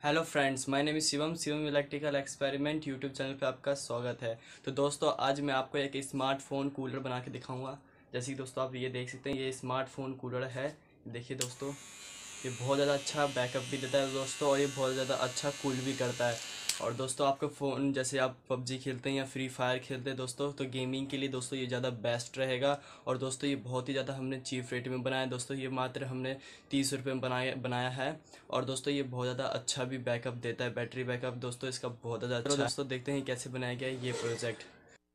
Hello friends, my name is Shivam electrical experiment YouTube channel पे आपका स्वागत है। तो दोस्तों, आज मैं आपको एक स्मार्टफोन कूलर बना के दिखाऊंगा। जैसे कि दोस्तों आप ये देख सकते हैं, ये स्मार्टफोन कूलर है। देखिए दोस्तों, ये बहुत ज़्यादा अच्छा बैकअप भी देता है दोस्तों, और ये बहुत ज़्यादा अच्छा कूल भी करता है। और दोस्तों, आपका फ़ोन जैसे आप पबजी खेलते हैं या फ्री फायर खेलते हैं दोस्तों, तो गेमिंग के लिए दोस्तों ये ज़्यादा बेस्ट रहेगा। और दोस्तों, ये बहुत ही ज़्यादा हमने चीप रेट में बनाया है दोस्तों। ये मात्र हमने 30 रुपये में बनाया है। और दोस्तों, ये बहुत ज़्यादा अच्छा भी बैकअप देता है, बैटरी बैकअप दोस्तों इसका बहुत ज़्यादा अच्छा है। दोस्तों, देखते हैं कैसे बनाया गया है ये प्रोजेक्ट।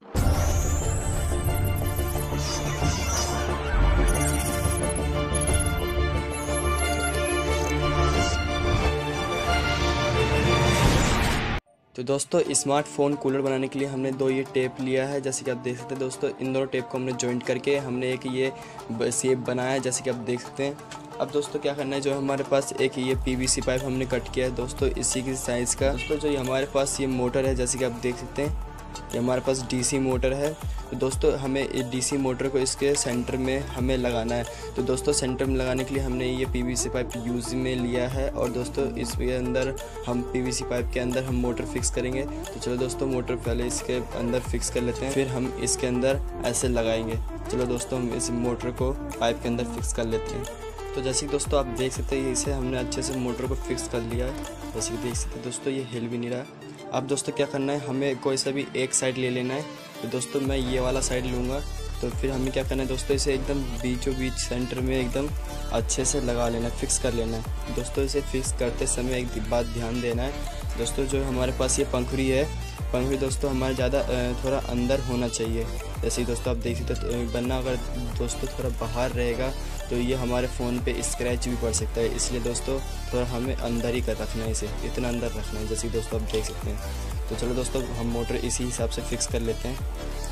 तो दोस्तों, स्मार्टफोन कूलर बनाने के लिए हमने दो ये टेप लिया है। जैसे कि आप देख सकते हैं दोस्तों, इन दोनों टेप को हमने जॉइंट करके हमने एक ये शेप बनाया है, जैसे कि आप देख सकते हैं। अब दोस्तों क्या करना है, जो हमारे पास एक ये पीवीसी पाइप हमने कट किया है दोस्तों, इसी की साइज़ का। दोस्तों, जो हमारे पास ये मोटर है, जैसे कि आप देख सकते हैं, ये हमारे पास डीसी मोटर है। तो दोस्तों, हमें डीसी मोटर को इसके सेंटर में हमें लगाना है। तो दोस्तों, सेंटर में लगाने के लिए हमने ये पीवीसी पाइप यूज़ में लिया है। और दोस्तों, इसके अंदर हम पीवीसी पाइप के अंदर हम मोटर फिक्स करेंगे। तो चलो दोस्तों, मोटर पहले इसके अंदर फिक्स कर लेते हैं, फिर हम इसके अंदर ऐसे लगाएंगे। चलो दोस्तों, हम इस मोटर को पाइप के अंदर फिक्स कर लेते हैं। तो जैसे कि दोस्तों आप देख सकते हैं, इसे हमने अच्छे से मोटर को फिक्स कर लिया है। जैसे कि देख सकते हैं दोस्तों, ये हिल भी नहीं रहा। अब दोस्तों क्या करना है, हमें कोई सा भी एक साइड ले लेना है। तो दोस्तों, मैं ये वाला साइड लूँगा। तो फिर हमें क्या करना है दोस्तों, इसे एकदम बीचों बीच सेंटर में एकदम अच्छे से लगा लेना है, फिक्स कर लेना है। दोस्तों, इसे फिक्स करते समय एक बात ध्यान देना है दोस्तों, जो हमारे पास ये पंखुड़ी है, पंखुड़ी दोस्तों हमारे ज़्यादा थोड़ा अंदर होना चाहिए। जैसे ही दोस्तों आप देख सकते हो, वरना अगर दोस्तों थोड़ा बाहर रहेगा तो ये हमारे फ़ोन पे स्क्रैच भी पड़ सकता है। इसलिए दोस्तों थोड़ा हमें अंदर ही कर रखना है, इसे इतना अंदर रखना है, जैसे दोस्तों आप देख सकते हैं। तो चलो दोस्तों, हम मोटर इसी हिसाब से फिक्स कर लेते हैं।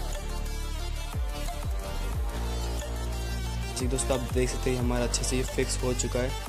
जी दोस्तों, आप देख सकते हैं हमारा अच्छे से ये फिक्स हो चुका है।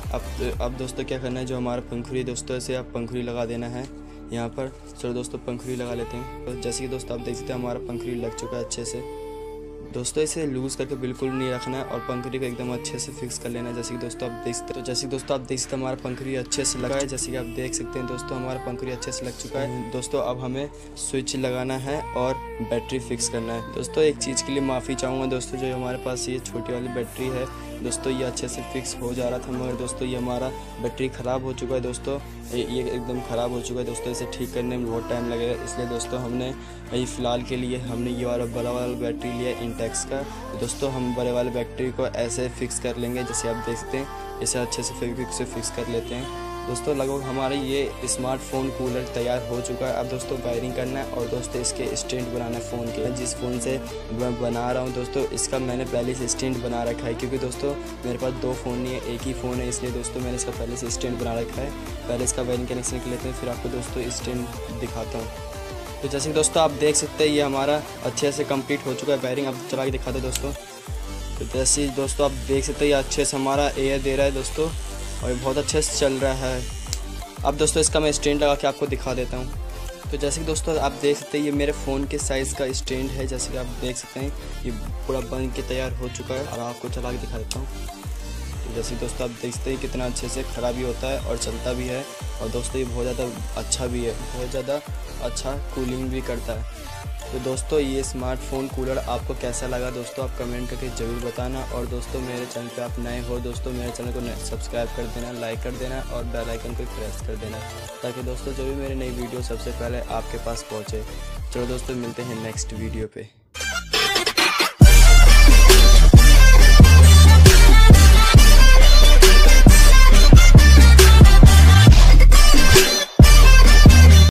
अब दोस्तों क्या करना है, जो हमारा पंखुड़ी दोस्तों, इसे आप पंखुड़ी लगा देना है यहाँ पर। चलो दोस्तों, पंखुड़ी लगा लेते हैं। तो जैसे कि दोस्तों आप देख सकते हैं, हमारा पंखुड़ी लग चुका है अच्छे से। दोस्तों, इसे लूज़ करके बिल्कुल नहीं रखना है और पंखुड़ी को एकदम अच्छे से फिक्स कर लेना है। जैसे कि दोस्तों आप देख सकते हैं, तो जैसे कि दोस्तों आप देख सकते हैं, हमारा पंखुड़ी अच्छे से लगा है। जैसे कि आप देख सकते हैं दोस्तों, हमारा पंखुड़ी अच्छे से लग चुका है। दोस्तों, अब हमें स्विच लगाना है और बैटरी फिक्स करना है। दोस्तों, एक चीज़ के लिए माफ़ी चाहूँगा दोस्तों, जो हमारे पास ये छोटी वाली बैटरी है दोस्तों, ये अच्छे से फिक्स हो जा रहा था, मगर दोस्तों ये हमारा बैटरी ख़राब हो चुका है दोस्तों, ये एकदम ख़राब हो चुका है दोस्तों। इसे ठीक करने में बहुत टाइम लगेगा, इसलिए दोस्तों हमने फ़िलहाल के लिए हमने ये वाला बड़ा वाला बैटरी लिया इंटेक्स का। दोस्तों, हम बड़े वाले बैटरी को ऐसे फिक्स कर लेंगे, जैसे आप देख सकते हैं, इसे अच्छे से फिक्स कर लेते हैं। दोस्तों, लगभग हमारा ये स्मार्टफोन कूलर तैयार हो चुका है। अब दोस्तों वायरिंग करना है और दोस्तों इसके स्टैंड बनाना है फ़ोन के। जिस फ़ोन से मैं बना रहा हूँ दोस्तों, इसका मैंने पहले से स्टैंड बना रखा है, क्योंकि दोस्तों मेरे पास दो फ़ोन नहीं है, एक ही फ़ोन है, इसलिए दोस्तों मैंने इसका पहले से स्टैंड बना रखा है। पहले इसका वायरिंग कनेक्शन कर लेते हैं, फिर आपको दोस्तों स्टैंड दिखाता हूँ। तो जैसे कि दोस्तों आप देख सकते हैं, ये हमारा अच्छे से कंप्लीट हो चुका है वायरिंग। अब चला के दिखाते हैं दोस्तों। तो जैसे दोस्तों आप देख सकते हैं, ये अच्छे से हमारा एयर दे रहा है दोस्तों, और ये बहुत अच्छे से चल रहा है। अब दोस्तों, इसका मैं स्टैंड लगा के आपको दिखा देता हूँ। तो जैसे कि दोस्तों आप देख सकते हैं, ये मेरे फ़ोन के साइज़ का स्टैंड है। जैसे कि आप देख सकते हैं, ये पूरा बन के तैयार हो चुका है, और आपको चला के दिखा देता हूँ। तो जैसे दोस्तों आप देखते हैं, कितना अच्छे से ख़राब भी होता है और चलता भी है। और दोस्तों, ये बहुत ज़्यादा अच्छा भी है, बहुत ज़्यादा अच्छा कूलिंग भी करता है। तो दोस्तों, ये स्मार्टफोन कूलर आपको कैसा लगा दोस्तों, आप कमेंट करके ज़रूर बताना। और दोस्तों, मेरे चैनल पे आप नए हो दोस्तों, मेरे चैनल को सब्सक्राइब कर देना, लाइक कर देना और बेल आइकन को प्रेस कर देना, ताकि दोस्तों जो भी मेरी नई वीडियो सबसे पहले आपके पास पहुँचे। चलो दोस्तों, मिलते हैं नेक्स्ट वीडियो पे।